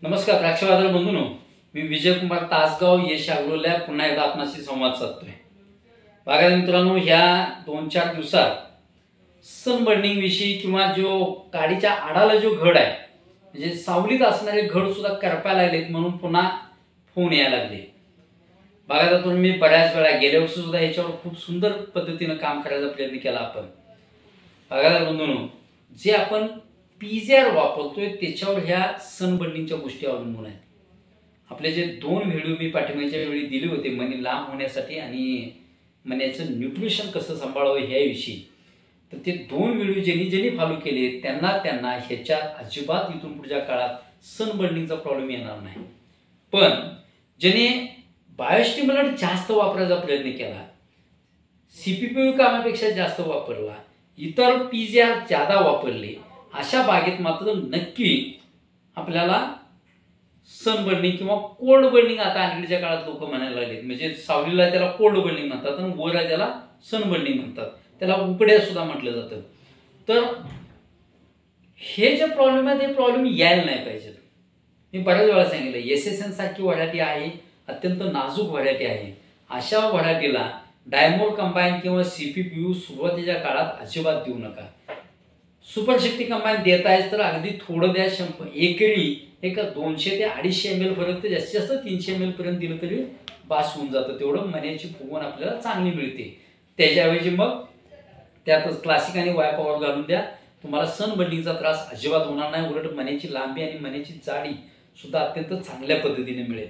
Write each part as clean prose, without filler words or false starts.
नमस्कार द्राक्ष बाजार बंधूंनो, मी विजय कुमार तासगाव यश अग्रोलॅब पुन्हा एकदा आपणाशी संवाद साधतोय। बघा मित्रांनो, ह्या 2-4 दिवसात सनबर्निंग विषयी किंवा जो काडीच्या आडाला जो घड आहे म्हणजे सावलीत असणारे घड सुद्धा करपायला लागलेत म्हणून पुन्हा फोन यायला लागले। बघा तुम्ही बऱ्याच वेळा गेल्या वर्षी सुद्धा याच्यावर खूप सुंदर पद्धतीने काम करायचा प्रयत्न केला आपण। बघा बंधूंनो, जे आपण पीजीआर वापरतोय त्याच्यावर ह्या सनबर्निंगच्या गोष्टी अवलंबून आहेत। आपले जे 2 व्हिडिओ मी पाठिंबाच्या वेळी दिले होते मनी लांब होण्यासाठी आणि मण्याचं न्यूट्रिशन कसं सांभाळावं ह्याविषयी, तर ते 2 व्हिडिओ ज्यांनी फॉलो केले त्यांना ह्याच्या अजिबात इथून पुढच्या काळात सनबर्निंगचा प्रॉब्लेम येणार नाही। पण ज्याने बायोस्टिम्युलंट जास्त वापरायचा प्रयत्न केला, सीपीपीयू कामापेक्षा जास्त वापरला, इतर पीजीआर ज्यादा वापरले, अशा बागेत मात्र नक्की आपल्याला सनबर्निंग किंवा कोल्ड बर्निंग आता अलीकडच्या काळात लोक म्हणायला लागलेत। म्हणजे सावलीला त्याला कोल्ड बर्निंग म्हणतात आणि वर त्याला सनबर्निंग म्हणतात, त्याला उकड्या सुद्धा म्हटलं जातं। तर हे जे प्रॉब्लेम आहे ते प्रॉब्लेम यायला नाही पाहिजे। मी बऱ्याच वेळा सांगितलं, एसएसएन सारखी व्हरायटी आहे, अत्यंत नाजूक व्हरायटी आहे। अशा व्हरायटीला डायमोर कंबाईन किंवा सीपीपीयू सुरुवातीच्या काळात अजिबात देऊ नका। सुपरशक्ती कंबाईन देतायच तर अगदी थोडं द्या, 100 एकरी एक 200 ते 250 ml पर्यंत, जास्तीत जास्त 300 ml पर्यंत दिलं तरी बास होऊन जातं। तेवढं मण्याची फुगवण आपल्याला चांगली मिळते। त्याच्याऐवजी मग त्यातच क्लासिक आणि वाय पॉवर घालून द्या, तुम्हाला सनबर्निंगचा त्रास अजिबात होणार नाही। उलट मण्याची लांबी आणि मण्याची जाडी सुद्धा अत्यंत चांगल्या पद्धतीने मिळेल।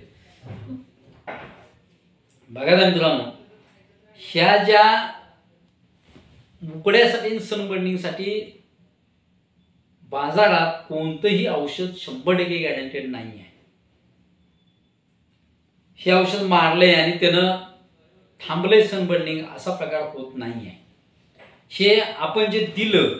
बघा मित्रांनो, ह्या ज्या उकड्यासाठी सनबर्निंगसाठी बाजारात कोणतंही औषध 100% गॅरंटेड नाही आहे। हे औषध मारले आणि त्यानं थांबले सनबर्निंग असा प्रकार होत नाही आहे। हे आपण जे दिलं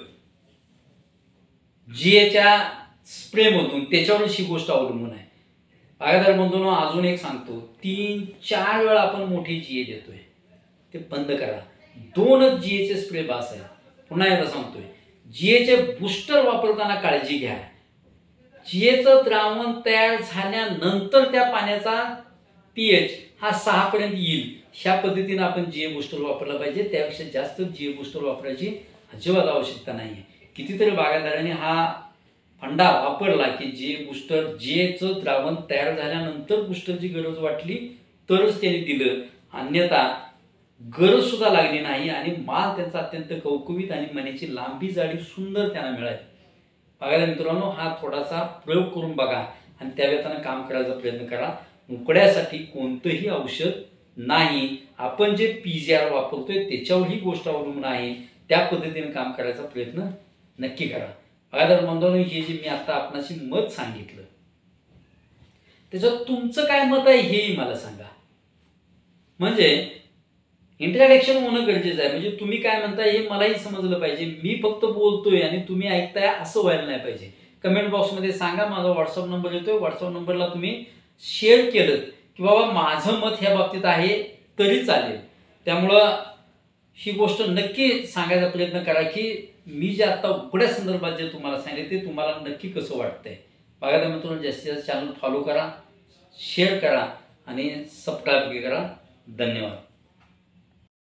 जीएच्या स्प्रे मधून त्याच्यावरच ही गोष्ट अवलंबून आहे। बागायतदार बंधूंनो, अजून एक सांगतो, 3-4 वेळा आपण मोठी जीए देतोय, ते बंद करा। 2च जीएचे स्प्रे बास आहे। पुन्हा एकदा सांगतोय, जीएचे बूस्टर वापरताना काळजी घ्या। जीएचं द्रावण तयार झाल्यानंतर त्या पाण्याचा पीएच हा 6 पर्यंत येईल, ह्या पद्धतीने आपण जीए बूस्टर वापरला पाहिजे। त्यापेक्षा जास्त जीए बूस्टर वापरायची अजिबात आवश्यकता नाही आहे। कितीतरी बागायतदारांनी हा फंडा वापरला की जीए बूस्टर, जीएचं द्रावण तयार झाल्यानंतर बूस्टरची गरज वाटली तरच त्यांनी दिलं, अन्यथा गरज सुद्धा लागली नाही आणि माल त्यांचा अत्यंत कवकवीत आणि मण्याची लांबी जाडी सुंदर त्यांना मिळाली। बघा मित्रांनो, हा थोडासा प्रयोग करून बघा आणि त्या वेळेला काम करायचा प्रयत्न करा। उकड्यासाठी कोणतंही औषध नाही, आपण जे पीजीआर वापरतोय त्याच्यावर ही गोष्ट अवलंबून आहे। त्या पद्धतीने काम करायचा प्रयत्न नक्की करा। बघा बंधूंनो, हे जे मी आता आपणाशी मत सांगितलं त्याच्यात तुमचं काय मत आहे हेही मला सांगा। म्हणजे इंटरॅक्शन होणं गरजेचं आहे। म्हणजे तुम्ही काय म्हणताय हे मलाही समजलं पाहिजे। मी फक्त बोलतोय आणि तुम्ही ऐकताय असं व्हायला नाही पाहिजे। कमेंट बॉक्समध्ये सांगा, माझा व्हॉट्सअप नंबर येतोय, व्हॉट्सअप नंबरला तुम्ही शेअर केलं की बाबा माझं मत ह्या बाबतीत आहे तरी चालेल। त्यामुळं ही गोष्ट नक्की सांगायचा प्रयत्न करा की मी जे आता उकड्या संदर्भात जे तुम्हाला सांगितले ते तुम्हाला नक्की कसं वाटतंय। बघा मित्रांनो, जास्तीत जास्त चॅनल फॉलो करा, शेअर करा आणि सबस्क्राईब करा। धन्यवाद।